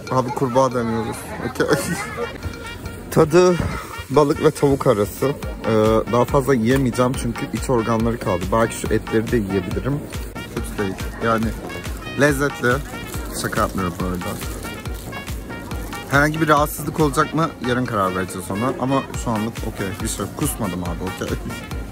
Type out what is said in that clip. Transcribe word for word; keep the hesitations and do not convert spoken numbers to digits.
Abi kurbağa deniyoruz. Okay. Tadı balık ve tavuk arası. Ee, daha fazla yiyemeyeceğim çünkü iç organları kaldı. Belki şu etleri de yiyebilirim. Kötü değil. Yani lezzetli. Şaka yapmıyorum bu arada. Herhangi bir rahatsızlık olacak mı? Yarın karar vereceğiz ona. Ama şu anlık okey. Bir şey yok. Kusmadım abi, okey.